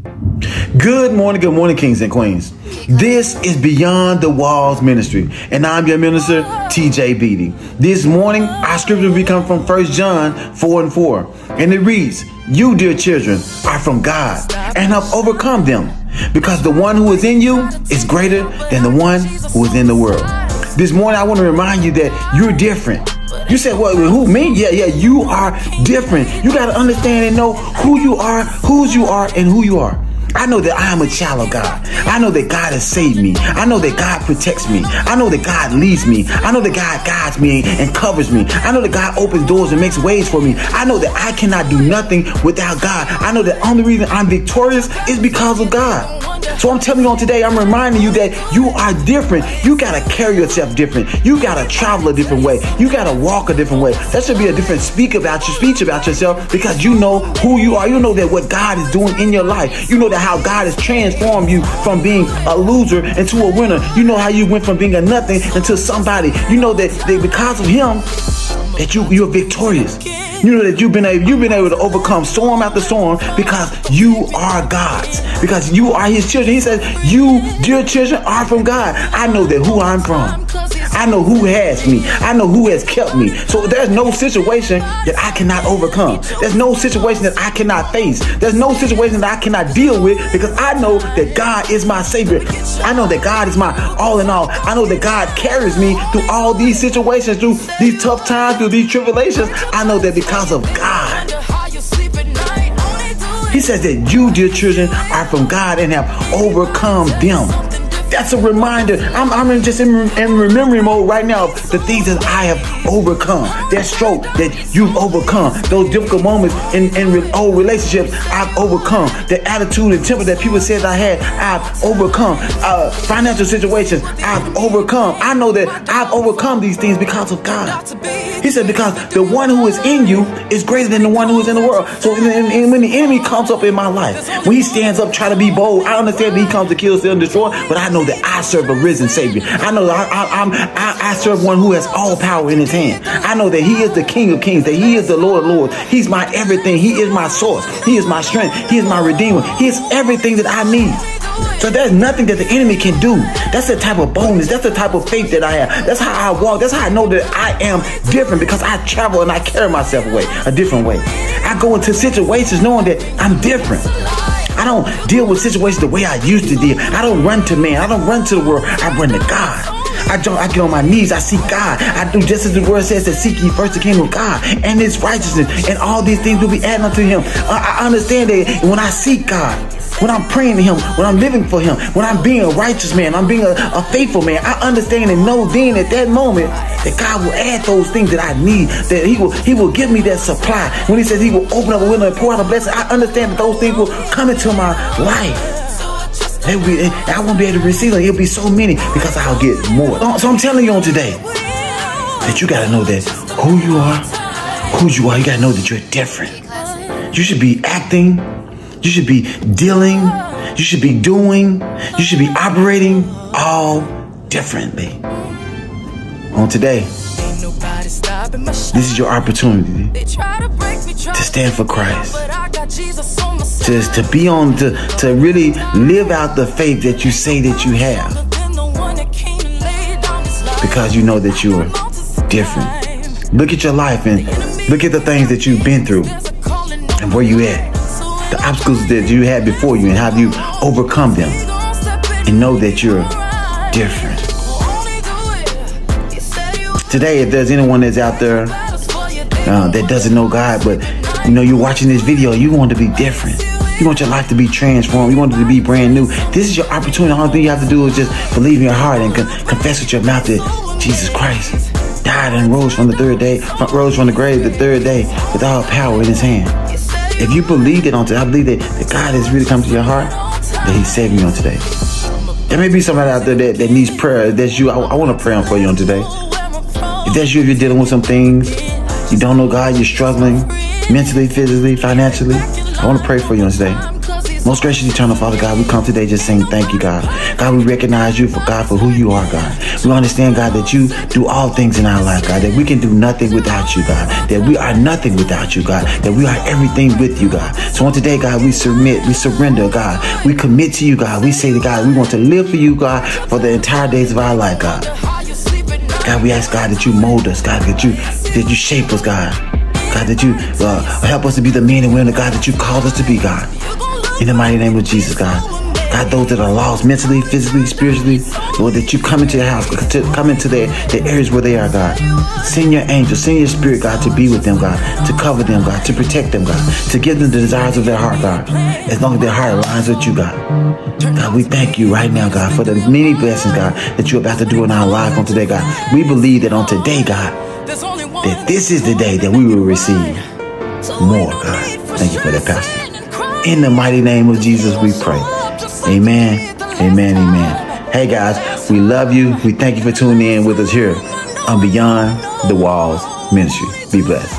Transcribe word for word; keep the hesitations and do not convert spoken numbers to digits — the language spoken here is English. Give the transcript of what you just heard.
Good morning, good morning, kings and queens. This is Beyond the Walls Ministry, and I'm your minister, T J Beatty. This morning, our scripture will be coming from First John four and four, and it reads, "You, dear children, are from God and have overcome them, because the one who is in you is greater than the one who is in the world." This morning, I want to remind you that you're different. You said, well, who, me? Yeah, yeah, you are different. You got to understand and know who you are, whose you are, and who you are. I know that I am a child of God. I know that God has saved me. I know that God protects me. I know that God leads me. I know that God guides me and covers me. I know that God opens doors and makes ways for me. I know that I cannot do nothing without God. I know that the only reason I'm victorious is because of God. So I'm telling you on today, I'm reminding you that you are different. You got to carry yourself different. You got to travel a different way. You got to walk a different way. That should be a different speak about your speech about yourself, because you know who you are. You know that what God is doing in your life. You know that how God has transformed you from being a loser into a winner. You know how you went from being a nothing into somebody. You know that, that because of him, that you, you're victorious. You know that you've been able, you've been able to overcome storm after storm because you are God's, because you are his children. He says, you, dear children, are from God. I know that who I'm from. I know who has me. I know who has kept me. So there's no situation that I cannot overcome. There's no situation that I cannot face. There's no situation that I cannot deal with, because I know that God is my Savior. I know that God is my all in all. I know that God carries me through all these situations, through these tough times, through these tribulations. I know that because of God. He says that you, dear children, are from God and have overcome them. That's a reminder. I'm, I'm just in, in remembering mode right now of the things that I have overcome. That stroke that you've overcome. Those difficult moments in, in old relationships, I've overcome. The attitude and temper that people said I had, I've overcome. Uh, financial situations, I've overcome. I know that I've overcome these things because of God. He said, because the one who is in you is greater than the one who is in the world. So and, and when the enemy comes up in my life, when he stands up trying to be bold, I understand that he comes to kill, steal, and destroy, but I know that I serve a risen Savior. I know that I, I, I'm, I, I serve one who has all power in his hand. I know that he is the King of Kings, that he is the Lord of Lords. He's my everything. He is my source. He is my strength. He is my Redeemer. He is everything that I need. So there's nothing that the enemy can do. That's the type of boldness. That's the type of faith that I have. That's how I walk. That's how I know that I am different, because I travel and I carry myself away a different way. I go into situations knowing that I'm different. I don't deal with situations the way I used to deal. I don't run to man. I don't run to the world. I run to God. I don't, I get on my knees. I seek God. I do just as the word says, that seek ye first the kingdom of God and his righteousness, and all these things will be added unto him. I, I understand that when I seek God, when I'm praying to him, when I'm living for him, when I'm being a righteous man, I'm being a, a faithful man, I understand and know then at that moment that God will add those things that I need, that he will he will give me that supply. When he says he will open up a window and pour out a blessing, I understand that those things will come into my life. They will be, I won't be able to receive them. It'll be so many because I'll get more. So I'm telling you on today that you got to know that who you are, who you are, you got to know that you're different. You should be acting. You should be dealing. You should be doing. You should be operating all differently. On today, this is your opportunity to stand for Christ. To, to be on, to, to really live out the faith that you say that you have. Because you know that you are different. Look at your life and look at the things that you've been through and where you at. The obstacles that you had before you and how you overcome them. And know that you're different. Today, if there's anyone that's out there uh, that doesn't know God, but you know you're watching this video, you want to be different. You want your life to be transformed. You want it to be brand new. This is your opportunity. The only thing you have to do is just believe in your heart and con confess with your mouth that Jesus Christ died and rose from the third day, rose from the grave the third day with all power in his hand. If you believe it on today, I believe that, that God has really come to your heart, that he's saving you on today. There may be somebody out there that, that needs prayer. If that's you, I, I want to pray for you on today. If that's you, if you're dealing with some things, you don't know God, you're struggling mentally, physically, financially, I want to pray for you on today. Most gracious eternal Father God, we come today just saying thank you, God. God, we recognize you for God for who you are, God. We understand, God, that you do all things in our life, God, that we can do nothing without you, God, that we are nothing without you, God, that we are everything with you, God. So on today, God, we submit, we surrender, God. We commit to you, God. We say to God, we want to live for you, God, for the entire days of our life, God. God, we ask, God, that you mold us, God, that you, that you shape us, God. God, that you uh, help us to be the men and women, God, that you called us to be, God. In the mighty name of Jesus, God. God, those that are lost mentally, physically, spiritually, Lord, that you come into their house, to come into their, their areas where they are, God. Send your angels, send your spirit, God, to be with them, God, to cover them, God, to protect them, God, to give them the desires of their heart, God, as long as their heart aligns with you, God. God, we thank you right now, God, for the many blessings, God, that you're about to do in our life on today, God. We believe that on today, God, that this is the day that we will receive more, God. Thank you for that, Pastor. In the mighty name of Jesus, we pray. Amen, amen, amen. Hey, guys, we love you. We thank you for tuning in with us here on Beyond the Walls Ministry. Be blessed.